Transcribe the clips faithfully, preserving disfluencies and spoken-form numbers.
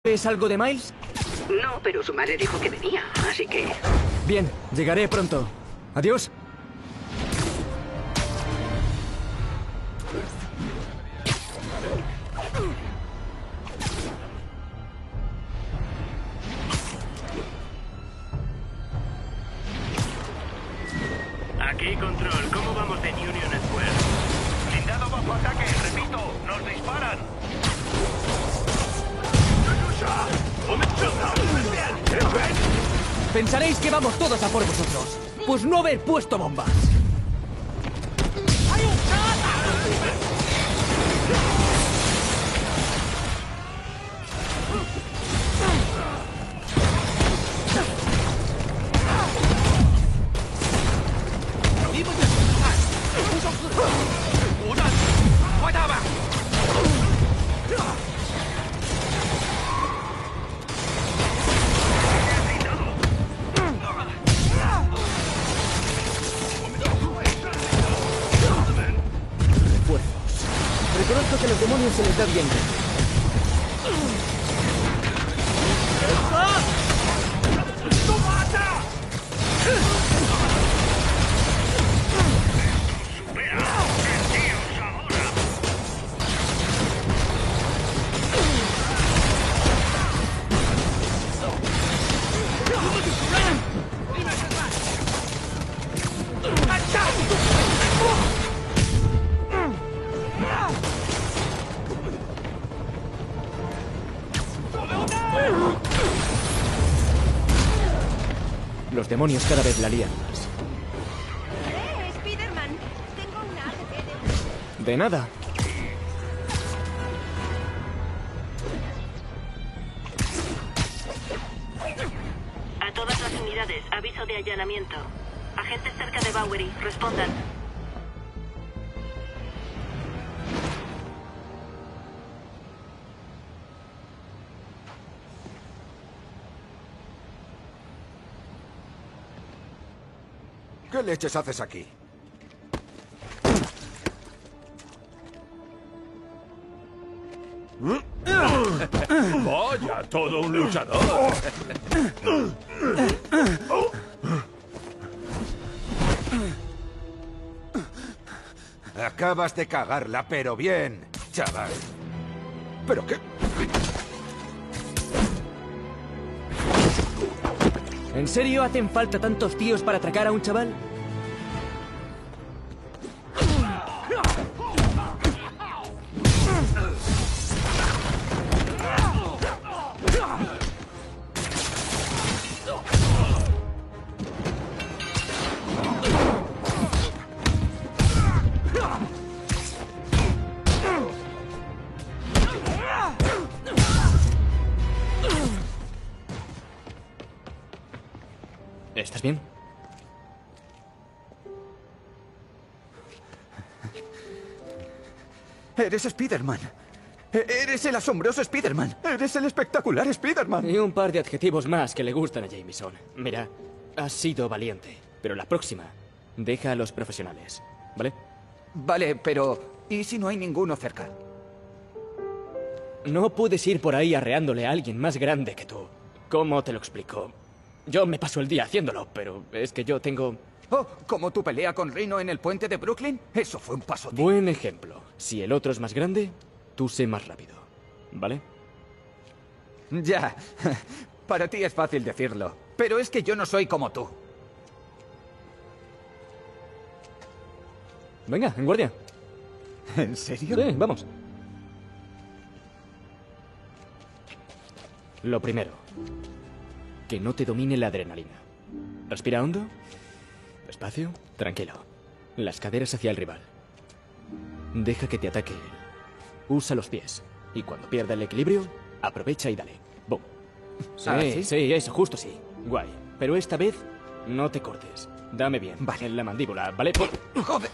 ¿Es algo de Miles? No, pero su madre dijo que venía, así que... Bien, llegaré pronto. Adiós. Aquí, Control. ¿Cómo vamos en Union Square? Blindado bajo ataque, repito, nos disparan. Pensaréis que vamos todos a por vosotros. Pues no haber puesto bombas. Reconozco que a los demonios se les da bien. Los demonios cada vez la lían más. ¡Eh, Spider-Man! Tengo una A G C de... De nada. A todas las unidades, aviso de allanamiento. Agentes cerca de Bowery, respondan. ¿Qué leches haces aquí? Vaya, todo un luchador. Acabas de cagarla, pero bien, chaval. ¿Pero qué? ¿En serio hacen falta tantos tíos para atracar a un chaval? ¿Estás bien? Eres Spider-Man. Eres el asombroso Spider-Man. Eres el espectacular Spider-Man. Y un par de adjetivos más que le gustan a Jameson. Mira, has sido valiente, pero la próxima, deja a los profesionales, ¿vale? Vale, pero ¿y si no hay ninguno cerca? No puedes ir por ahí arreándole a alguien más grande que tú. ¿Cómo te lo explico? Yo me paso el día haciéndolo, pero es que yo tengo... Oh, ¿como tu pelea con Rhino en el puente de Brooklyn? Eso fue un paso. Buen ejemplo. Si el otro es más grande, tú sé más rápido, ¿vale? Ya, para ti es fácil decirlo, pero es que yo no soy como tú. Venga, en guardia. ¿En serio? Sí, vamos. Lo primero, que no te domine la adrenalina. Respira hondo, despacio, tranquilo. Las caderas hacia el rival. Deja que te ataque él. Usa los pies. Y cuando pierda el equilibrio, aprovecha y dale. Boom. Sí, ¿Ah, sí? sí, eso, justo sí. Guay. Pero esta vez, no te cortes. Dame bien. Vale. En la mandíbula, ¿vale? Joder.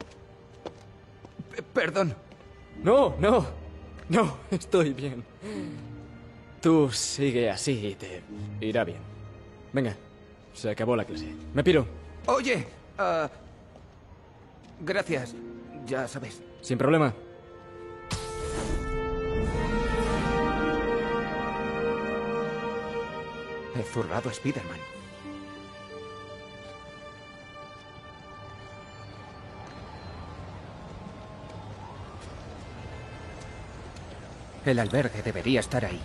P- Perdón. No, no. No, estoy bien. Tú sigue así y te irá bien. Venga, se acabó la clase. Me piro. Oye, ah, gracias. Ya sabes. Sin problema. He zurrado a Spider-Man. El albergue debería estar ahí.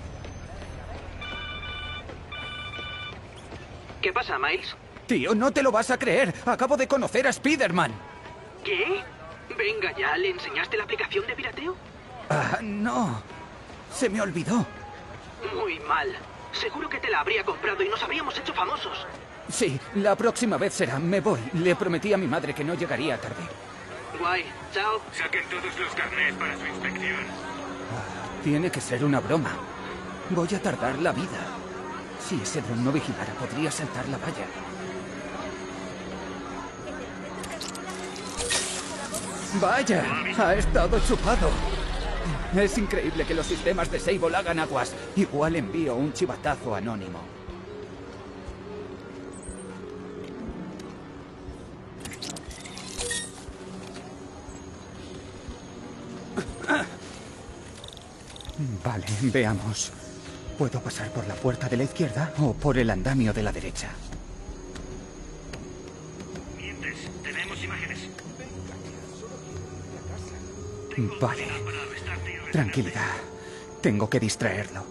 ¿Qué pasa, Miles? Tío, no te lo vas a creer. Acabo de conocer a Spider-Man. ¿Qué? Venga ya, ¿le enseñaste la aplicación de pirateo? Ah, no. Se me olvidó. Muy mal. Seguro que te la habría comprado y nos habríamos hecho famosos. Sí, la próxima vez será. Me voy. Le prometí a mi madre que no llegaría tarde. Guay, chao. Saquen todos los carnés para su inspección. Tiene que ser una broma. Voy a tardar la vida. Si ese dron no vigilara, podría saltar la valla. ¡Vaya! Ha estado chupado. Es increíble que los sistemas de Sable hagan aguas. Igual envío un chivatazo anónimo. Vale, veamos. ¿Puedo pasar por la puerta de la izquierda o por el andamio de la derecha? Mientes, tenemos imágenes. Vale. Tranquilidad. Tengo que distraerlo.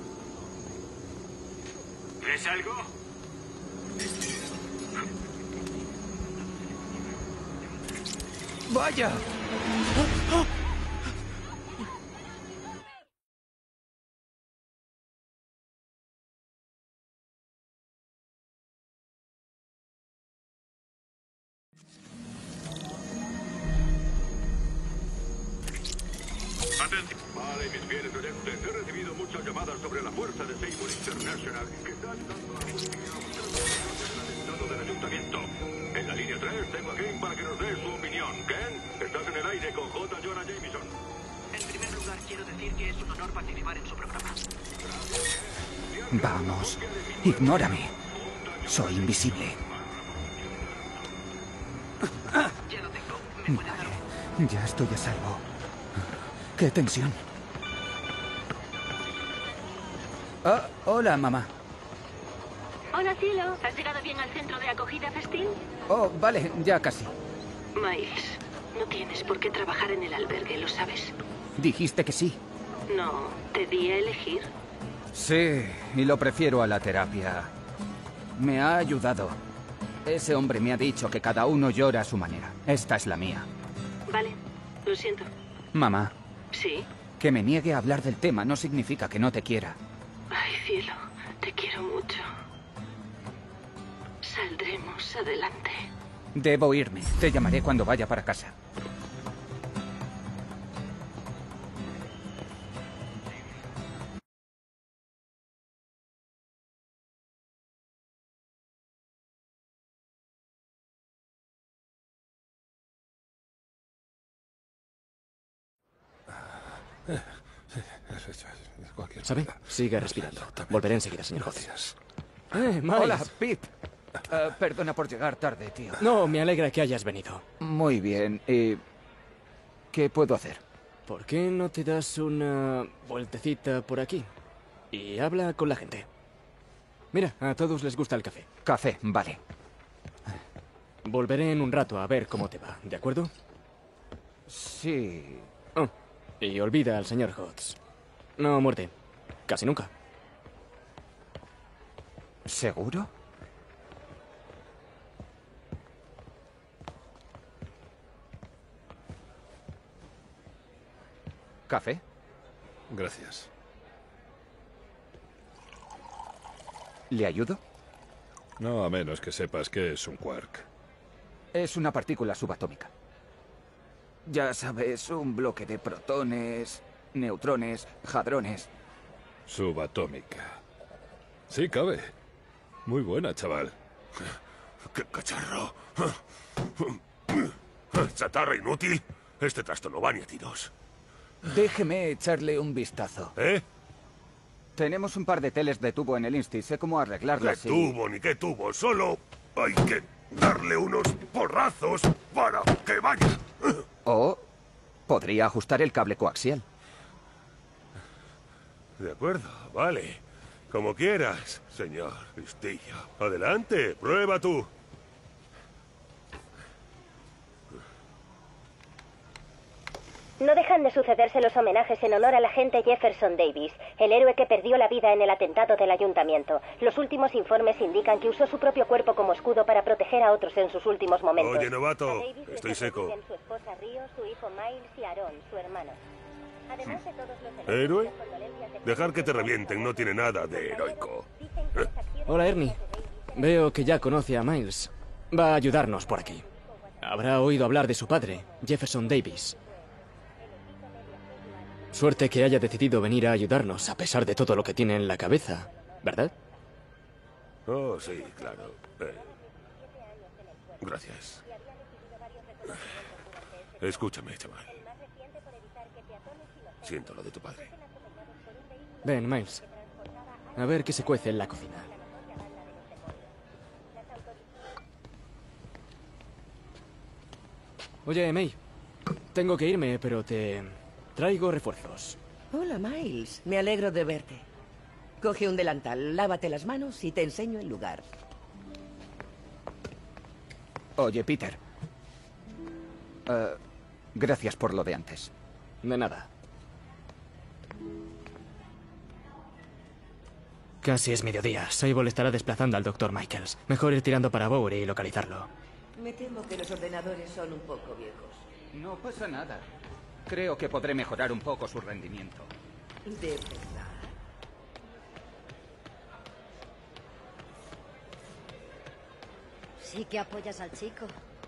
¿Ves algo? ¡Vaya! Vale, mis fieles oyentes, he recibido muchas llamadas sobre la fuerza de Sable International que están dando a la policía del atentado del ayuntamiento. En la línea tres tengo a Ken para que nos dé su opinión. Ken, estás en el aire con J. Jonah Jameson. En primer lugar, quiero decir que es un honor participar en su programa. Vamos, ignórame. Soy invisible. Ya lo tengo. ¿Me puede dar un... Ya estoy a salvo. ¡Qué tensión! Ah, hola, mamá. Hola, cielo. ¿Has llegado bien al centro de acogida festín? Oh, vale, ya casi. Miles, no tienes por qué trabajar en el albergue, ¿lo sabes? Dijiste que sí. No, te di a elegir. Sí, y lo prefiero a la terapia. Me ha ayudado. Ese hombre me ha dicho que cada uno llora a su manera. Esta es la mía. Vale, lo siento. Mamá, ¿Sí? que me niegue a hablar del tema no significa que no te quiera. Ay, cielo, te quiero mucho. Saldremos adelante. Debo irme. Te llamaré cuando vaya para casa. ¿Sabe? Siga respirando. Volveré enseguida, señor Hodge. Gracias. Eh, Miles. Hola, Pete. Eh, perdona por llegar tarde, tío. No, me alegra que hayas venido. Muy bien. ¿Y qué puedo hacer? ¿Por qué no te das una vueltecita por aquí? Y habla con la gente. Mira, a todos les gusta el café. Café, vale. Volveré en un rato a ver cómo te va, ¿de acuerdo? Sí. Oh, y olvida al señor Hodge. No muerde. Casi nunca. ¿Seguro? ¿Café? Gracias. ¿Le ayudo? No, a menos que sepas que es un quark. Es una partícula subatómica. Ya sabes, un bloque de protones, neutrones, hadrones. Subatómica. Sí, cabe. Muy buena, chaval. ¡Qué cacharro! ¿Chatarra inútil? Este trasto no va ni a tiros. Déjeme echarle un vistazo. ¿Eh? Tenemos un par de teles de tubo en el Insti. Sé cómo ¿Qué arreglarlas y... tubo ni qué tubo? Solo hay que darle unos porrazos para que vaya. O podría ajustar el cable coaxial. De acuerdo, vale. Como quieras, señor Castillo. Adelante, prueba tú. No dejan de sucederse los homenajes en honor al agente Jefferson Davis, el héroe que perdió la vida en el atentado del ayuntamiento. Los últimos informes indican que usó su propio cuerpo como escudo para proteger a otros en sus últimos momentos. Oye, novato, A Davis le estoy seco. sobreviven su esposa Rio, su hijo Miles y Aaron, su hermano. Además de todos los ¿Héroe? las condolencias de- Dejar que te revienten no tiene nada de heroico. Dicen que las acciones Hola, Ernie. Veo que ya conoce a Miles. Va a ayudarnos por aquí. Habrá oído hablar de su padre, Jefferson Davis. Suerte que haya decidido venir a ayudarnos, a pesar de todo lo que tiene en la cabeza, ¿verdad? Oh, sí, claro. Eh, gracias. Escúchame, chaval. Siento lo de tu padre. Ven, Miles. A ver qué se cuece en la cocina. Oye, May. Tengo que irme, pero te traigo refuerzos. Hola, Miles. Me alegro de verte. Coge un delantal, lávate las manos y te enseño el lugar. Oye, Peter. Eh, gracias por lo de antes. De nada. Casi es mediodía. Sable estará desplazando al doctor Michaels. Mejor ir tirando para Bowery y localizarlo. Me temo que los ordenadores son un poco viejos. No pasa nada. Creo que podré mejorar un poco su rendimiento. De verdad. Sí que apoyas al chico.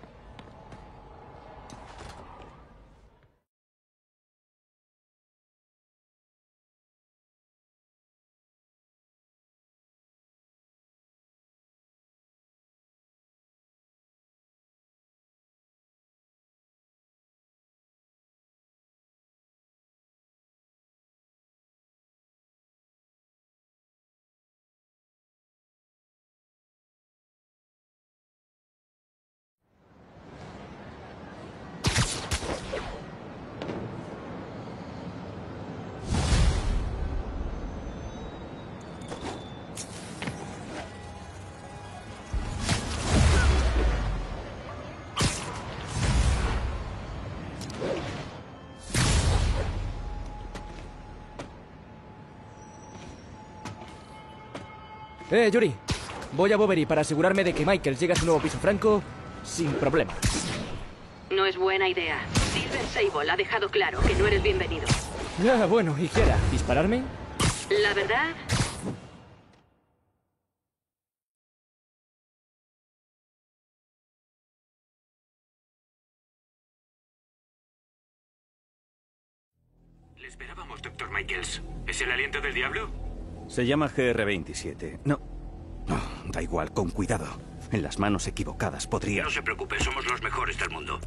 Eh, Yuri. Voy a Bowery para asegurarme de que Michaels llegue a su nuevo piso franco sin problemas. No es buena idea. Silver Sable ha dejado claro que no eres bienvenido. Ya, bueno, ¿y qué era? ¿Dispararme? La verdad, Le esperábamos, doctor Michaels. ¿Es el aliento del diablo? Se llama G R veintisiete. No. No, da igual, con cuidado. En las manos equivocadas podría... No se preocupe, somos los mejores del mundo.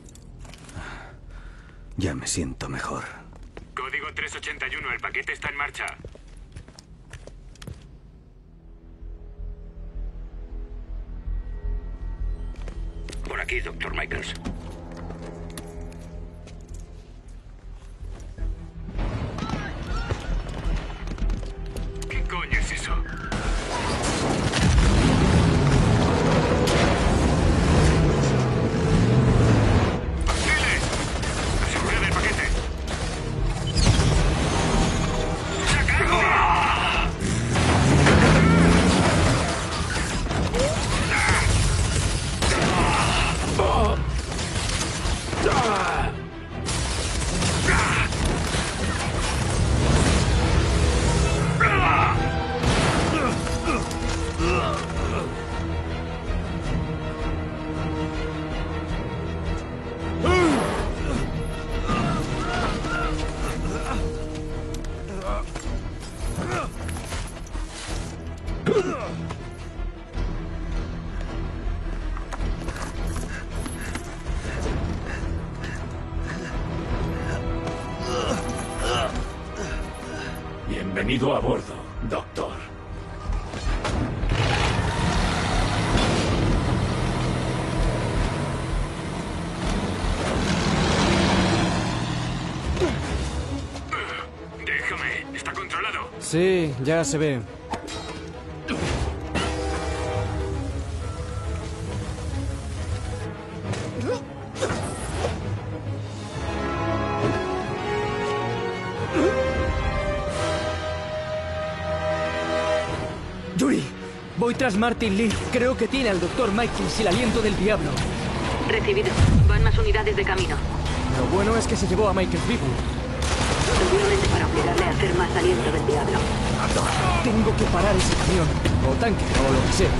Ya me siento mejor. Código tres ochenta y uno, el paquete está en marcha. Por aquí, doctor Michaels. ¿Qué coño es eso? ¡Hostiles! ¡Asegurad el paquete! ¡Sacadlo! Bienvenido a bordo, doctor. Déjame, está controlado. Sí, ya se ve. Yuri, voy tras Martin Lee. Creo que tiene al doctor Michaels y el aliento del diablo. Recibido. Van más unidades de camino. Lo bueno es que se llevó a Michaels vivo. Seguramente para obligarle a hacer más aliento del diablo. Tengo que parar ese camión, o tanque, o lo que sea.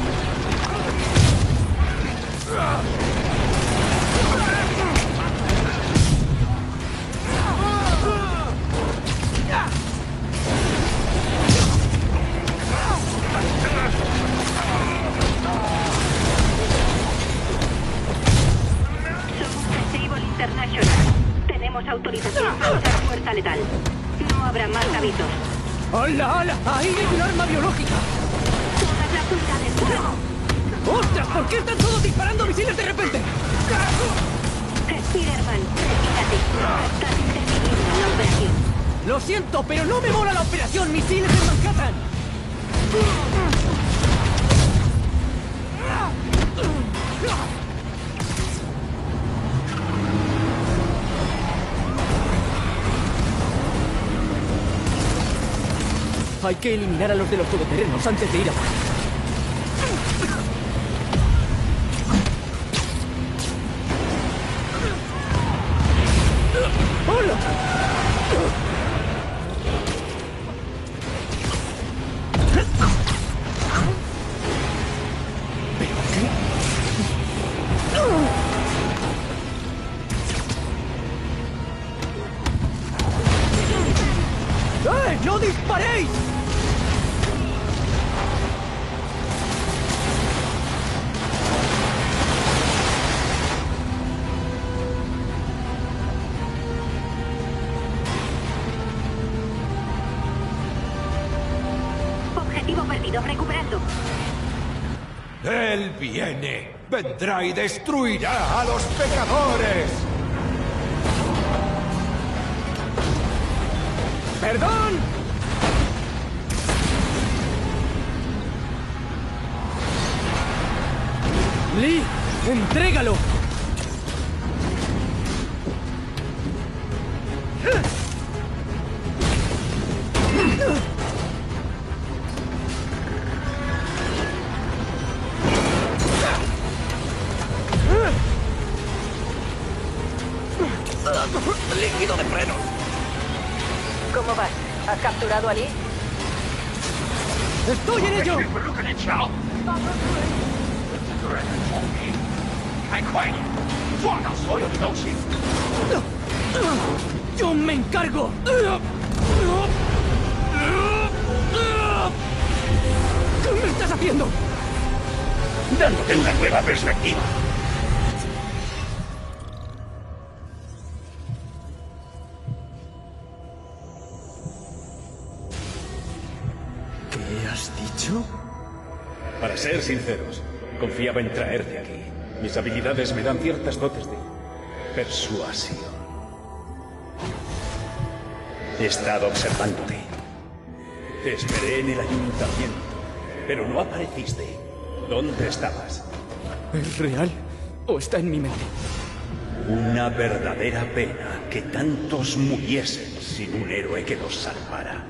Somos Stable International. Tenemos autorización para usar fuerza letal. No habrá más avisos. ¡Hala, hala! ¡Ahí hay un arma biológica! Todas las unidades fuera. ¡Ostras! ¿Por qué están todos disparando misiles de repente? Spider-Man, retírate. Estás interfiriendo en la operación. Lo siento, pero no me mola la operación Misiles en Manhattan. Hay que eliminar a los de los todoterrenos antes de ir a... ¡Hola! ¿Pero qué? ¡Eh! ¡No disparéis! Objetivo perdido, recuperando. Él viene, vendrá y destruirá a los pecadores. ¡Perdón! Lee, entrégalo. Líquido de frenos. ¿Cómo vas? ¿Has capturado a Lee? ¡Estoy en ello! ¡Yo me encargo! ¿Qué me estás haciendo? Dándote una nueva perspectiva. ¿Qué has dicho? Para ser sinceros, confiaba en traerte aquí. Mis habilidades me dan ciertas dotes de persuasión. He estado observándote. Te esperé en el ayuntamiento, pero no apareciste. ¿Dónde estabas? ¿Es real o está en mi mente? Una verdadera pena que tantos muriesen sin un héroe que los salvara.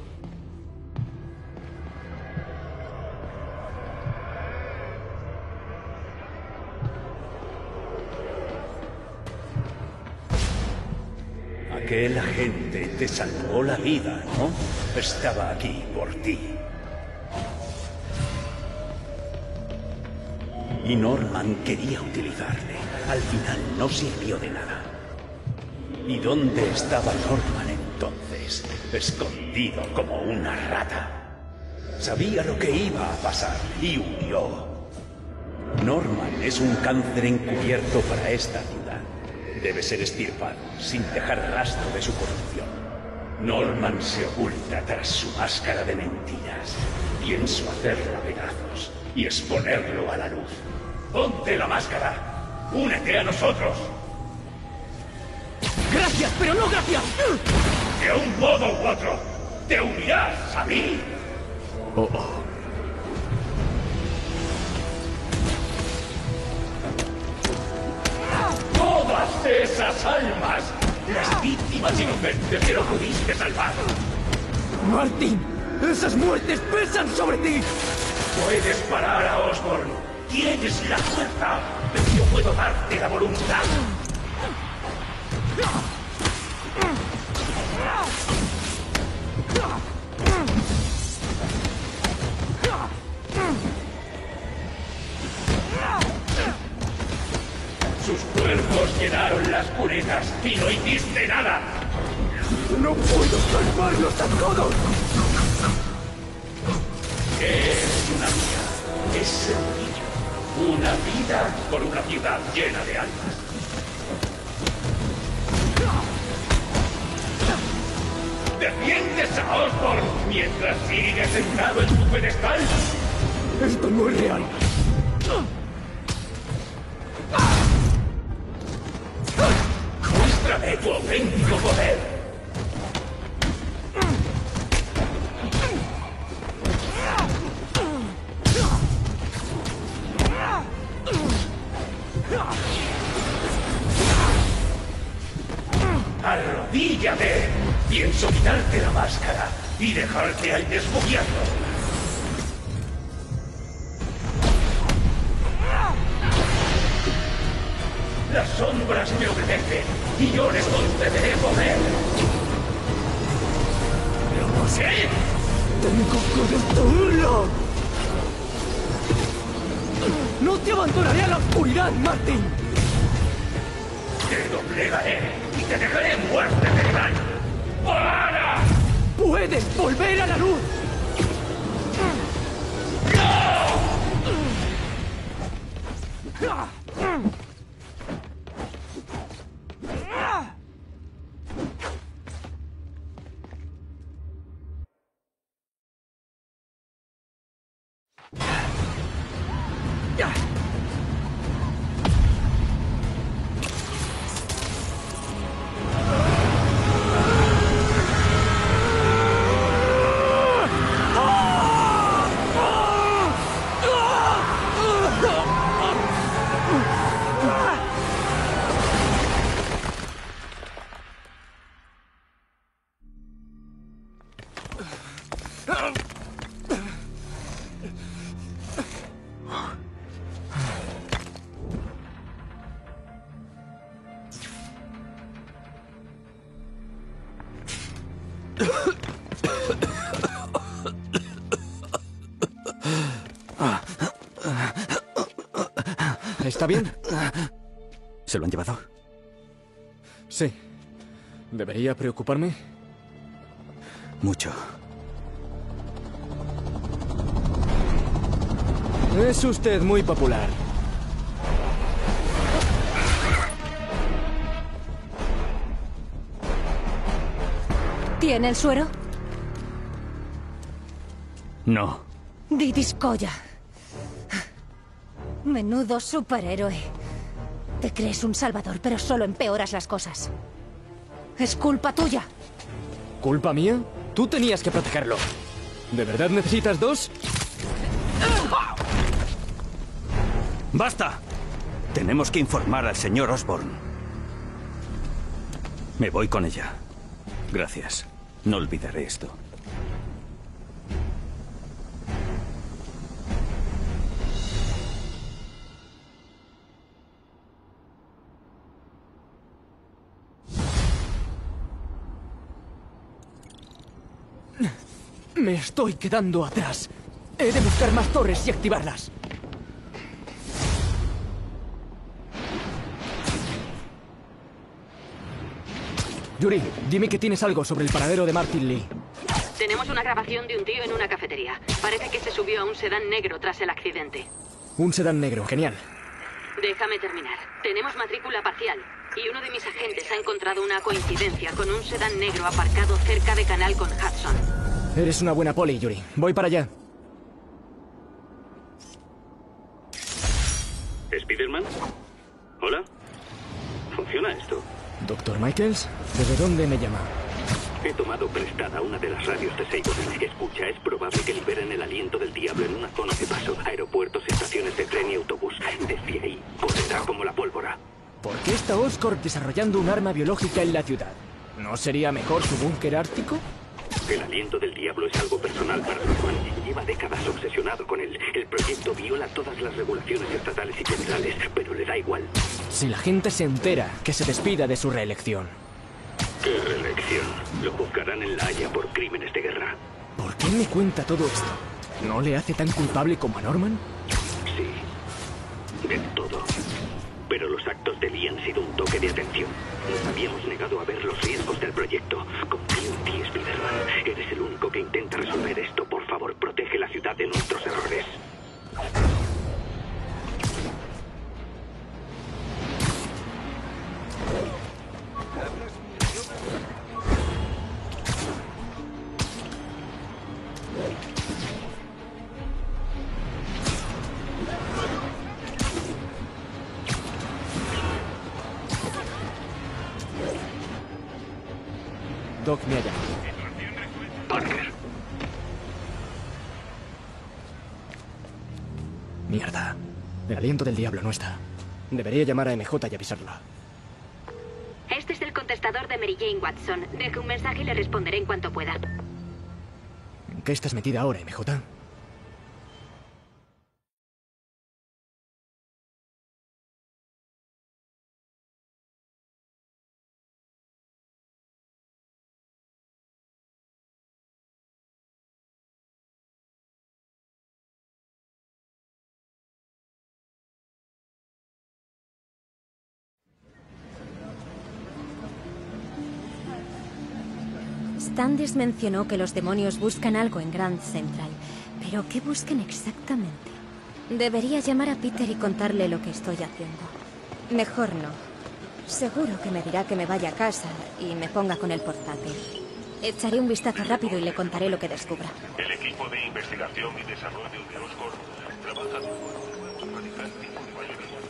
Aquel agente te salvó la vida, ¿no? Estaba aquí por ti. Y Norman quería utilizarle. Al final no sirvió de nada. ¿Y dónde estaba Norman entonces? Escondido como una rata. Sabía lo que iba a pasar y huyó. Norman es un cáncer encubierto para esta ciudad. Debe ser extirpado sin dejar rastro de su corrupción. Norman se oculta tras su máscara de mentiras. Pienso hacerlo a pedazos y exponerlo a la luz. ¡Ponte la máscara! ¡Únete a nosotros! ¡Gracias, pero no gracias! ¡De un modo u otro! ¡Te unirás a mí! Oh, oh. ¡Todas esas almas! Las víctimas inocentes que no pudiste salvar. ¡Martin! ¡Esas muertes pesan sobre ti! Puedes parar a Osborn. Tienes la fuerza, pero yo puedo darte la voluntad. Sus cuerpos llenaron las cunetas y no hiciste nada. ¡No puedo salvarlos a todos! Es una vida. Es sencillo. Una vida por una ciudad llena de almas. ¿Defiendes a Osborn mientras sigues sentado en tu pedestal? ¡Esto no es real! ¡Muéstrame tu auténtico poder! ¡Arrodíllate! Pienso quitarte la máscara y dejarte al descubierto. Las sombras me obedecen y yo les concederé poder. ¡No sé! ¡Tengo que destruirlo! ¡No te abandonaré a la oscuridad, Martin! Te doblegaré y te dejaré muerte cerebral. ¡Para! ¡Puedes volver a la luz! ¿Está bien? ¿Se lo han llevado? Sí. ¿Debería preocuparme? Mucho. Es usted muy popular. ¿Tiene el suero? No. Didiscoya. Menudo superhéroe. Te crees un salvador, pero solo empeoras las cosas. Es culpa tuya. ¿Culpa mía? Tú tenías que protegerlo. ¿De verdad necesitas dos? ¡Basta! Tenemos que informar al señor Osborn. Me voy con ella. Gracias. No olvidaré esto. Me estoy quedando atrás. He de buscar más torres y activarlas. Yuri, dime que tienes algo sobre el paradero de Martin Lee. Tenemos una grabación de un tío en una cafetería. Parece que se subió a un sedán negro tras el accidente. Un sedán negro, genial. Déjame terminar. Tenemos matrícula parcial. Y uno de mis agentes ha encontrado una coincidencia con un sedán negro aparcado cerca de Canal con Hudson. Eres una buena poli, Yuri. Voy para allá. ¿Spiderman? ¿Hola? ¿Funciona esto? ¿Doctor Michaels? ¿Desde dónde me llama? He tomado prestada una de las radios de Seibold. Escucha, es probable que liberen el aliento del diablo en una zona de paso. Aeropuertos, estaciones de tren y autobús. Desde ahí, correrá como la pólvora. ¿Por qué está Oscorp desarrollando un arma biológica en la ciudad? ¿No sería mejor su búnker ártico? El aliento del diablo es algo personal para Norman. Lleva décadas obsesionado con él. El proyecto viola todas las regulaciones estatales y federales, pero le da igual. Si la gente se entera, que se despida de su reelección. ¿Qué reelección? Lo juzgarán en La Haya por crímenes de guerra. ¿Por qué me cuenta todo esto? ¿No le hace tan culpable como a Norman? Sí, del todo. Pero los actos de Lee han sido un toque de atención. Nos habíamos negado a ver los riesgos del proyecto. Confío en ti, Spider-Man. Eres el único que intenta resolver esto. Por favor, protege la ciudad de nuestros errores. Doc me ha llamado. Parker. Mierda. El aliento del diablo no está. Debería llamar a M J y avisarla. Este es el contestador de Mary Jane Watson. Deje un mensaje y le responderé en cuanto pueda. ¿En qué estás metida ahora, M J? Standish mencionó que los demonios buscan algo en Grand Central. ¿Pero qué buscan exactamente? Debería llamar a Peter y contarle lo que estoy haciendo. Mejor no. Seguro que me dirá que me vaya a casa y me ponga con el portátil. Echaré un vistazo rápido y le contaré lo que descubra. El equipo de investigación y desarrollo de Oscorp trabaja con radical tipo de mayoría.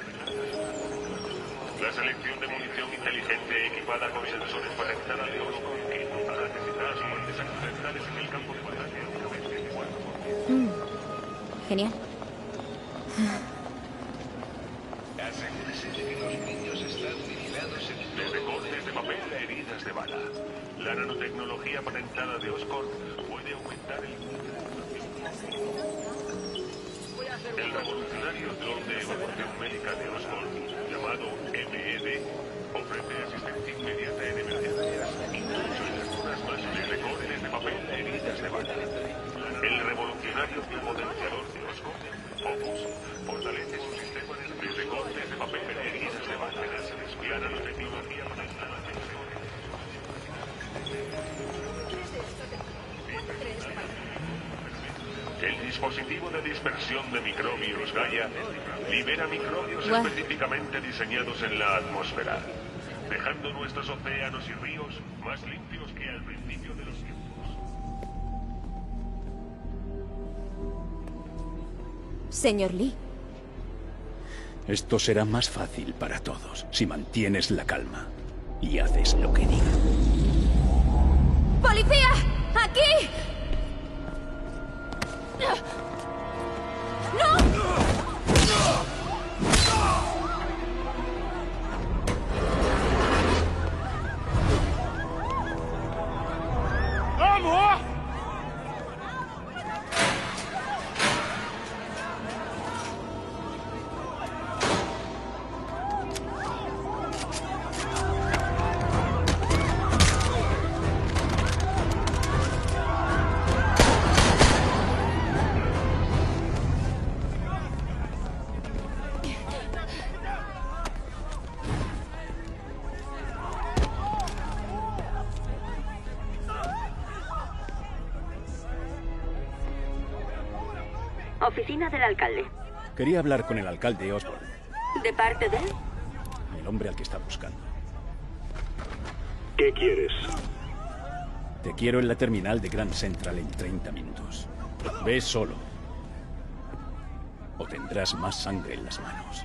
La selección de munición inteligente equipada con sensores conectada de Oscorp que para detectar fuentes accidentales en el campo de batalla. Mm. Genial. Asegúrese de que los niños están vigilados en desde cortes de papel a heridas de bala. La nanotecnología patentada de Oscorp puede aumentar el... El revolucionario dron de evacuación médica de Oscorp, llamado M E D, ofrece asistencia inmediata en emergencias, incluso en las zonas más de cortes de papel a heridas de bala. El revolucionario biopotenciador de Oscorp, Focus, fortalece su sistema de cortes de papel a heridas de bala. La nanotecnología patentada de Oscorp. El dispositivo de dispersión de microbios Gaia libera microbios Wow. específicamente diseñados en la atmósfera, dejando nuestros océanos y ríos más limpios que al principio de los tiempos. Señor Lee. Esto será más fácil para todos si mantienes la calma y haces lo que diga. ¡Policía! ¡Aquí! ¡No! ¡Vamos! Oficina del alcalde. Quería hablar con el alcalde Osborn, ¿De parte de? el hombre al que está buscando. ¿Qué quieres? Te quiero en la terminal de Grand Central en treinta minutos. Ve solo. O tendrás más sangre en las manos.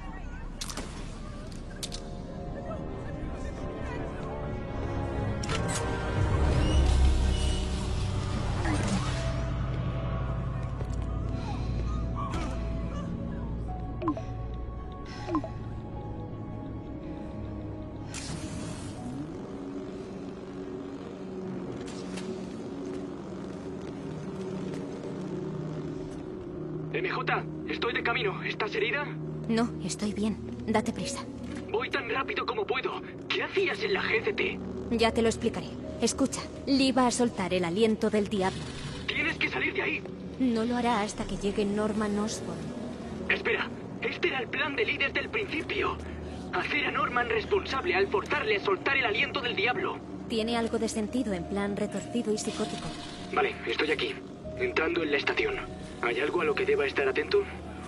M J, estoy de camino. ¿Estás herida? No, estoy bien. Date prisa. Voy tan rápido como puedo. ¿Qué hacías en la G C T? Ya te lo explicaré. Escucha, Lee va a soltar el aliento del diablo. Tienes que salir de ahí. No lo hará hasta que llegue Norman Osborn. Espera, este era el plan de Lee desde el principio. Hacer a Norman responsable al forzarle a soltar el aliento del diablo. Tiene algo de sentido en plan retorcido y psicótico. Vale, estoy aquí. Entrando en la estación. ¿Hay algo a lo que deba estar atento?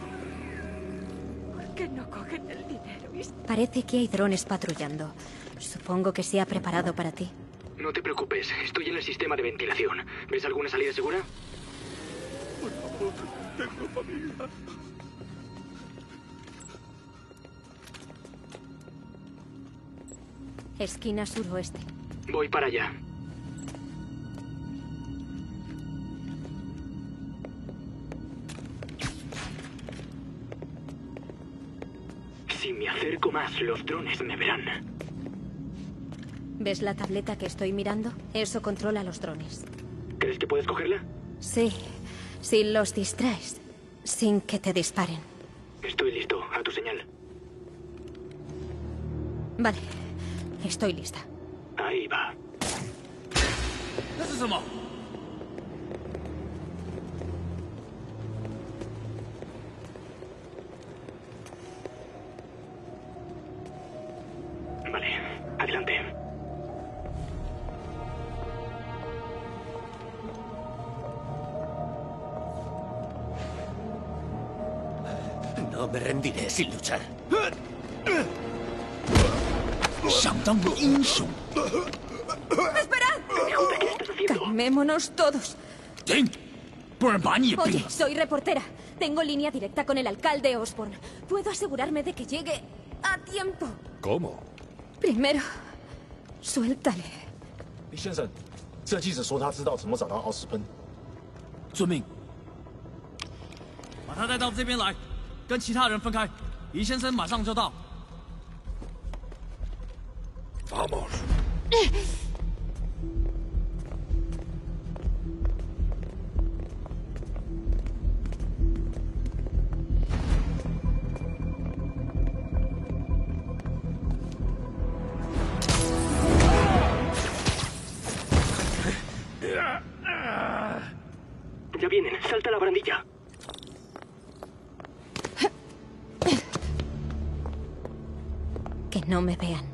¿Por qué no cogen el dinero? Parece que hay drones patrullando. Supongo que se ha preparado para ti. No te preocupes, estoy en el sistema de ventilación. ¿Ves alguna salida segura? Por favor, tengo familia. Esquina suroeste. Voy para allá. Si me acerco más, los drones me verán. ¿Ves la tableta que estoy mirando? Eso controla los drones. ¿Crees que puedes cogerla? Sí, si los distraes, sin que te disparen. Estoy listo, a tu señal. Vale, estoy lista. Ahí va. ¿Eso es qué? Vale, adelante. No me rendiré sin luchar. ¡Esperad! Calmémonos todos. Oye, soy reportera. Tengo línea directa con el alcalde Osborn. Puedo asegurarme de que llegue a tiempo. ¿Cómo? Primero, suéltale. 李先生，这记者说他知道怎么找到奥斯喷。遵命。把他带到这边来，跟其他人分开。李先生马上就到。 Vamos. Ya vienen, salta la barandilla. Que no me vean.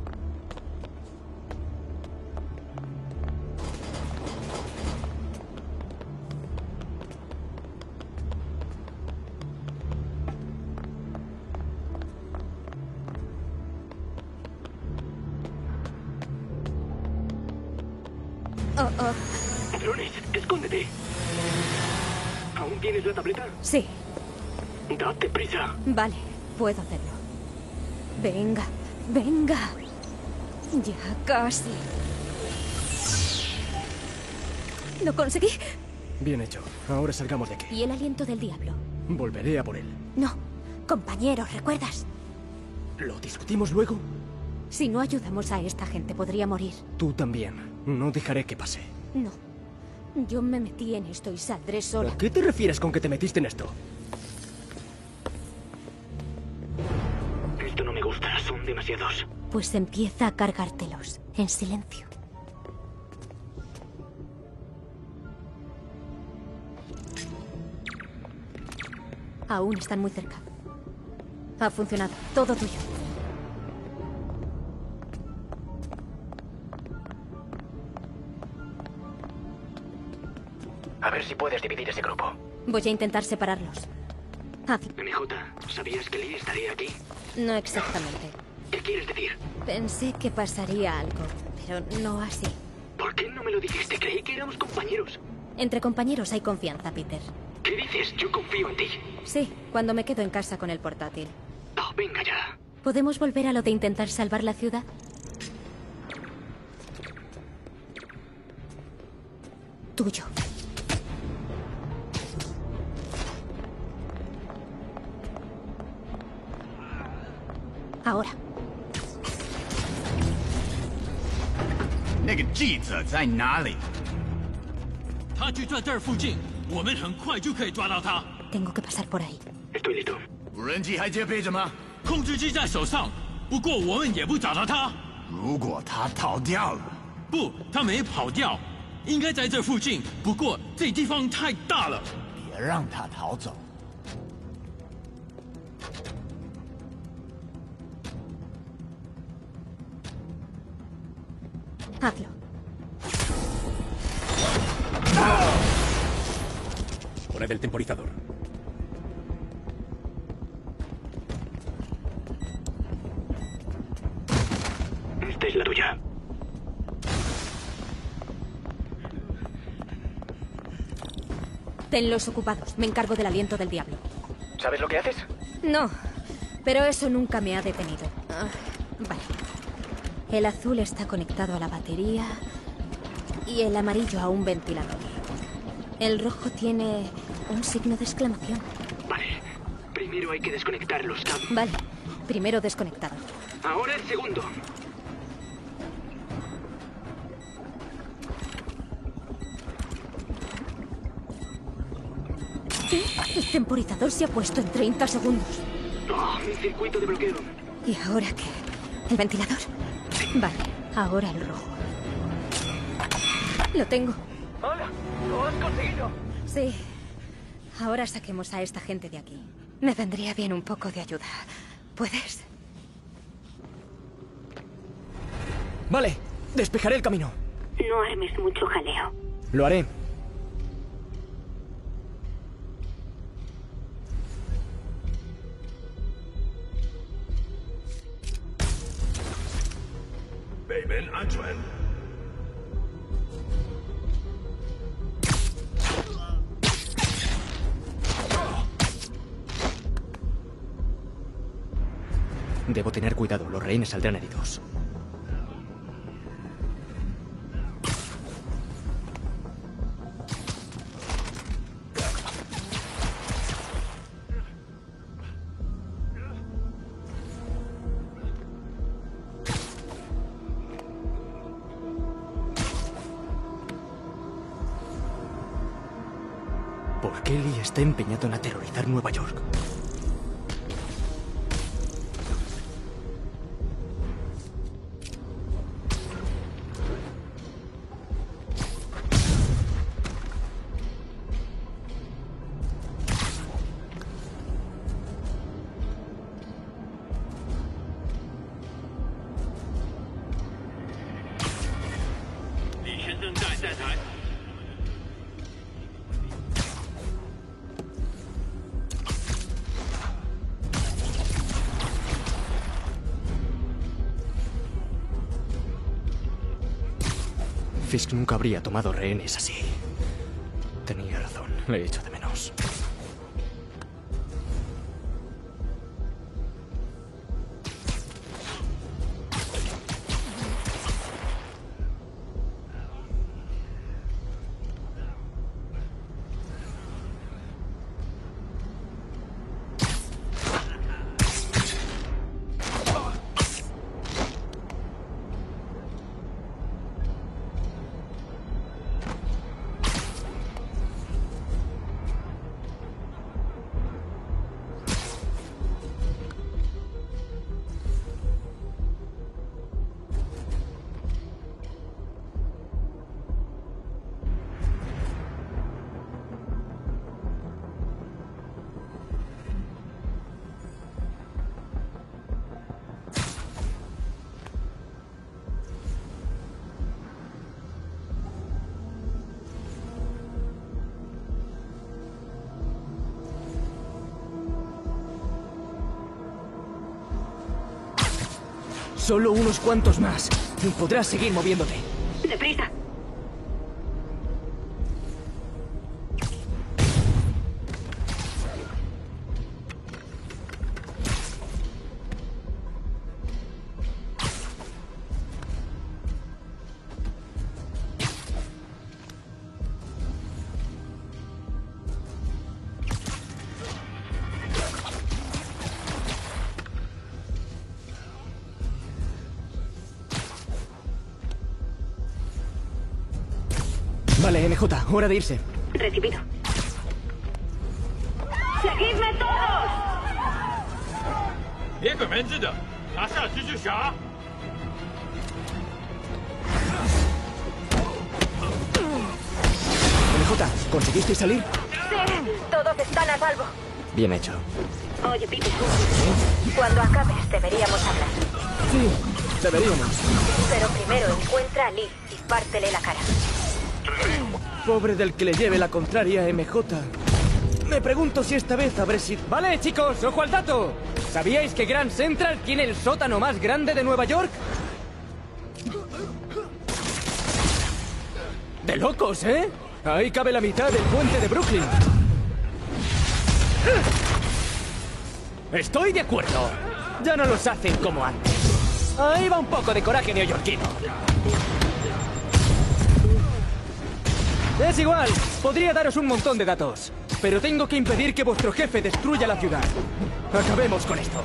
Oh, oh. Drones, escóndete. ¿Aún tienes la tableta? Sí. Date prisa. Vale, puedo hacerlo. Venga, venga. Ya casi. Lo conseguí. Bien hecho. Ahora salgamos de aquí. ¿Y el aliento del diablo? Volveré a por él. No, compañero, ¿recuerdas? ¿Lo discutimos luego? Si no ayudamos a esta gente, podría morir. Tú también. No dejaré que pase. No. Yo me metí en esto y saldré sola. ¿A qué te refieres con que te metiste en esto? Esto no me gusta, son demasiados. Pues empieza a cargártelos, en silencio. Aún están muy cerca. Ha funcionado. Todo tuyo. A ver si puedes dividir ese grupo. Voy a intentar separarlos. Haz. M J, ¿sabías que Lee estaría aquí? No exactamente. ¿Qué quieres decir? Pensé que pasaría algo, pero no así. ¿Por qué no me lo dijiste? Creí que éramos compañeros. Entre compañeros hay confianza, Peter. ¿Qué dices? Yo confío en ti. Sí, cuando me quedo en casa con el portátil. Oh, venga ya. ¿Podemos volver a lo de intentar salvar la ciudad? Tuyo. Ahora. 那个记者在哪里？ 他就在这儿附近，我们很快就可以抓到他。 Tengo que pasar por ahí. Estoy listo. 无人机还戒备着吗？控制机在手上，不过我们也不找到他。如果他逃掉了？不，他没跑掉，应该在这附近。不过这地方太大了，别让他逃走。 Hazlo. Poned el temporizador. Esta es la tuya. Tenlos ocupados. Me encargo del aliento del diablo. ¿Sabes lo que haces? No, pero eso nunca me ha detenido. Ah, vale. El azul está conectado a la batería y el amarillo a un ventilador. El rojo tiene un signo de exclamación. Vale. Primero hay que desconectar los cables. Vale. Primero desconectado. Ahora el segundo. ¿Qué? El temporizador se ha puesto en treinta segundos. Oh, mi circuito de bloqueo. ¿Y ahora qué? ¿El ventilador? Vale, ahora el rojo. Lo tengo. ¡Hola! ¡Lo has conseguido! Sí. Ahora saquemos a esta gente de aquí. Me vendría bien un poco de ayuda. ¿Puedes? Vale, despejaré el camino. No armes mucho jaleo. Lo haré. Debo tener cuidado, los rehenes saldrán heridos. ¿Por qué Lee está empeñado en aterrorizar Nueva York? Fisk nunca habría tomado rehenes así. Tenía razón, le he hecho de menos. Solo unos cuantos más. Y podrás seguir moviéndote. ¡Deprisa! Vale, M J, hora de irse. Recibido. 别给面子的，拿下蜘蛛侠。 N J, ¿conseguisteis salir? Sí, todos están a salvo. Bien hecho. Oye, Peter, cuando acabes deberíamos hablar. Sí, deberíamos. Pero primero encuentra a Lee y pártele la cara. Pobre del que le lleve la contraria a M J. Me pregunto si esta vez habré sido... Vale, chicos, ojo al dato. ¿Sabíais que Grand Central tiene el sótano más grande de Nueva York? De locos, ¿eh? Ahí cabe la mitad del puente de Brooklyn. Estoy de acuerdo. Ya no los hacen como antes. Ahí va un poco de coraje neoyorquino. Es igual, podría daros un montón de datos, pero tengo que impedir que vuestro jefe destruya la ciudad. Acabemos con esto.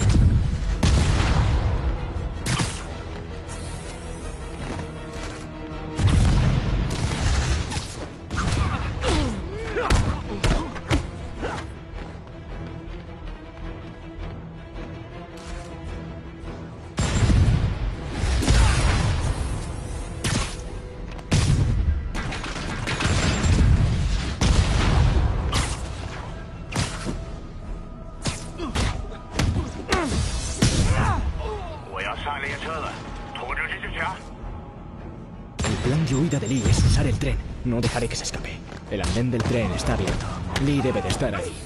El plan de huida de Lee es usar el tren. No dejaré que se escape. El andén del tren está abierto. Lee debe de estar ahí.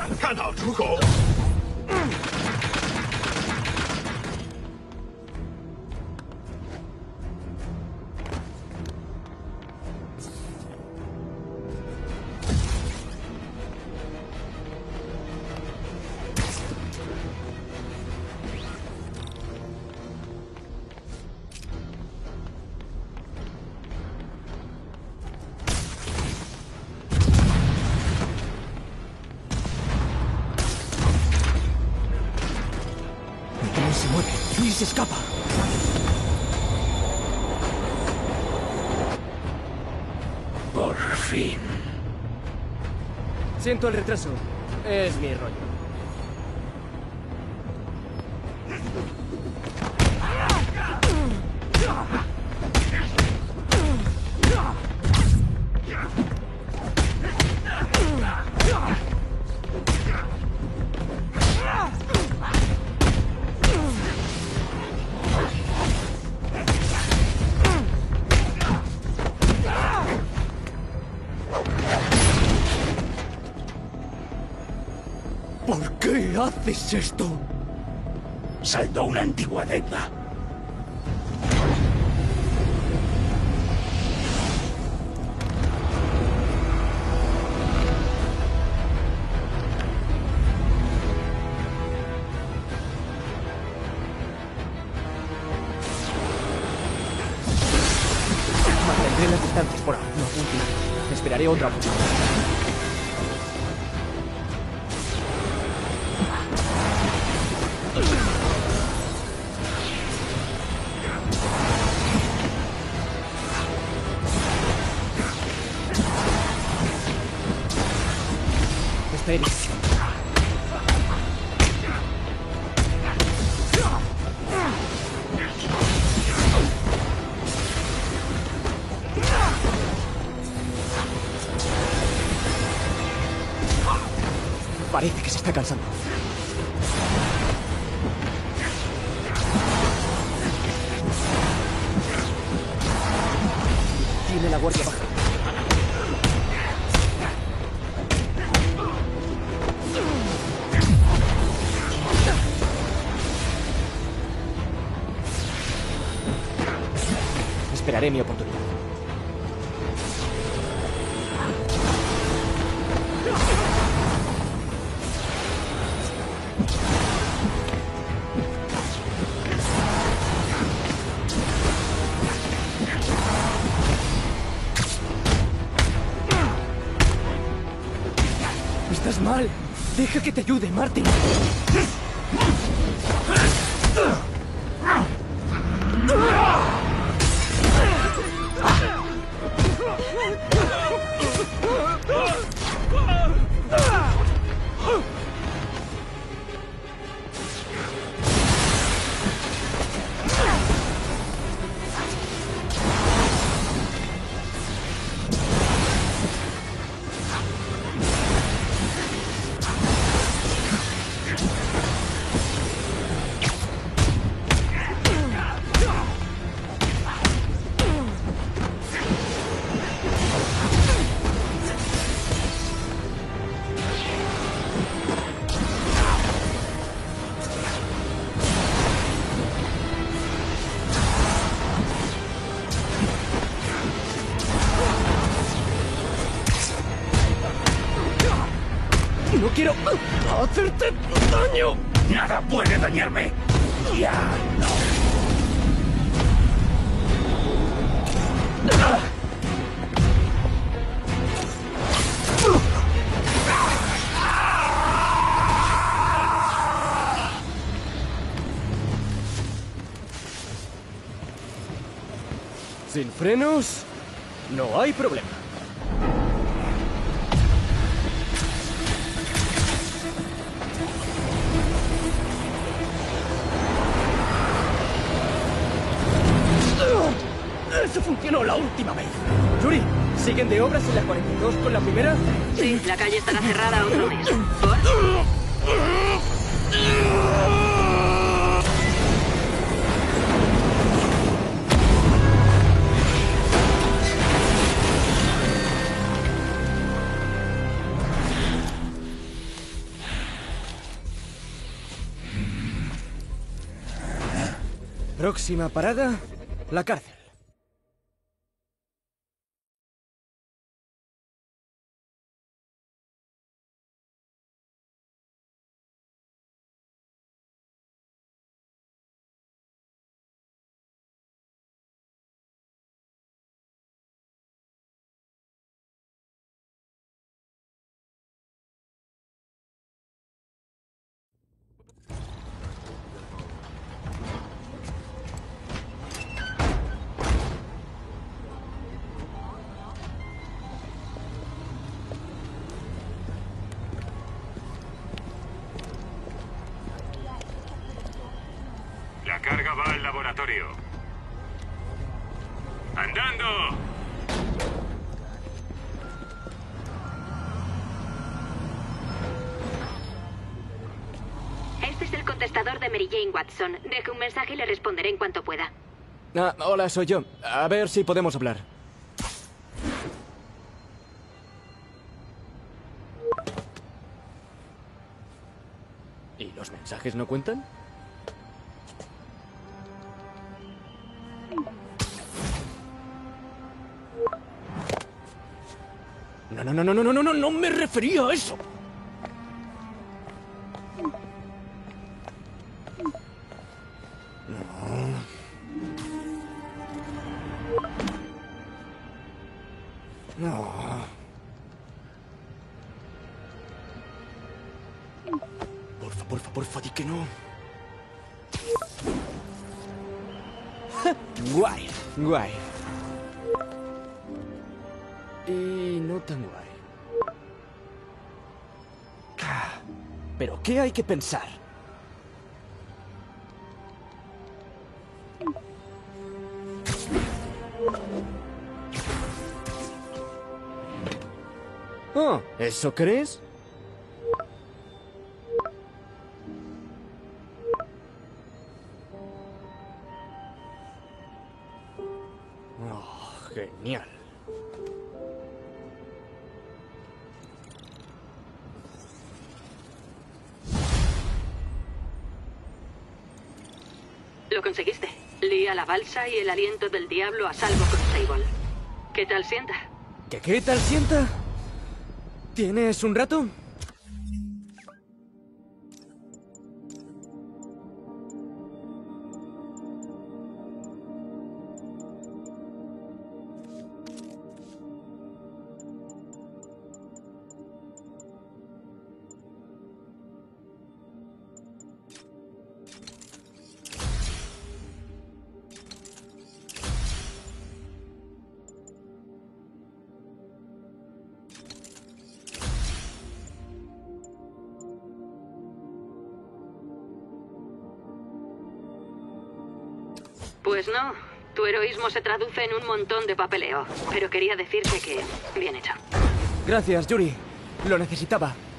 Se mueve. Lee se escapa. Por fin. Siento el retraso. Es mi rollo. ¿Por qué haces esto? Saldó una antigua deuda. Mantendré las distancias por ahora. No apunte. Esperaré otra oportunidad. Esperes. Parece que se está cansando. Tiene la guardia baja. Esperaré mi oportunidad. Estás mal. Deja que te ayude, Martin. No quiero hacerte daño. Nada puede dañarme. Ya no. Sin frenos, no hay problema. Eso funcionó la última vez. Yuri, ¿siguen de obras en la cuarenta y dos con la primera? Sí, la calle estará cerrada otro mes. ¿Por? Próxima parada, la cárcel. La carga va al laboratorio. ¡Andando! Este es el contestador de Mary Jane Watson. Deje un mensaje y le responderé en cuanto pueda. Ah, hola, soy yo. A ver si podemos hablar. ¿Y los mensajes no cuentan? No, no, no, no, no, no, no, no, no me refería a eso. No. No. Porfa, porfa, porfa, di que no. Guay, guay. Y no tan guay. ¿Pero qué hay que pensar? Oh, ¿eso crees? Oh, genial. Lo conseguiste. Lía la balsa y el aliento del diablo a salvo con Sable. ¿Qué tal sienta? ¿Qué qué tal sienta? ¿Tienes un rato? Pues no. Tu heroísmo se traduce en un montón de papeleo. Pero quería decirte que... bien hecho. Gracias, Yuri. Lo necesitaba.